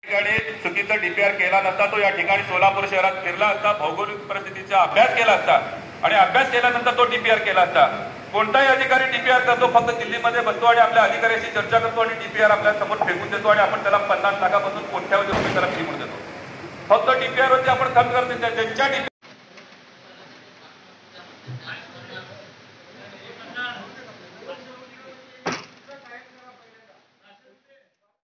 ठिकाणी चुकीचा डीपीआर केला नसता तो या ठिकाणी सोलापूर शहरात फिरला असता, भौगोलिक परिस्थितीचा अभ्यास केला असता आणि अभ्यास केल्यानंतर तो डीपीआर केला असता। कोणताही अधिकारी डीपीआर करतो फक्त दिल्लीमध्ये बसतो आणि आपल्या अधिकाऱ्याशी चर्चा करतो आणि डीपीआर आपल्या समोर फेकून देतो आणि आपण त्याला 50 लाखापासून कोट्यावधी रुपये त्याला फी म्हणून देतो। फक्त डीपीआर वरती आपण काम करतो, त्यांच्या